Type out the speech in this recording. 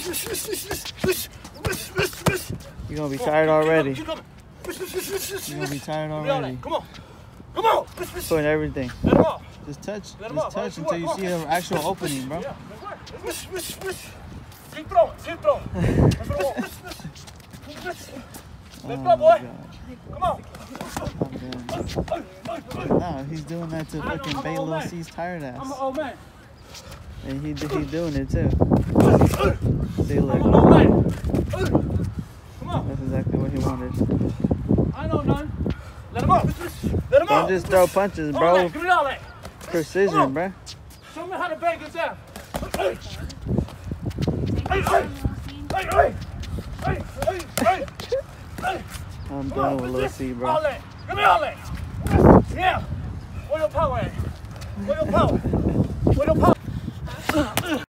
You're gonna be tired already. You're gonna be tired already. Come on. Come on. Putting everything. Let him off. Just touch Right? until you see an actual opening, bro. Yeah. Keep throwing. Keep throwing. Let's go, boy. Come on. No, he's doing that to fucking bait Lil C's tired ass. I'm an old man. And he's doing it too. See, look. I'm an old man. Come on. That's exactly what he wanted. I know none. Let him up. Let him up. Don't just throw punches, bro. Give me all that. Precision, bro. Show me how to bang it down. I'm done with Lil C, bro. All that. Give me all that. Yeah. Where your power at? Where your power? Where your power?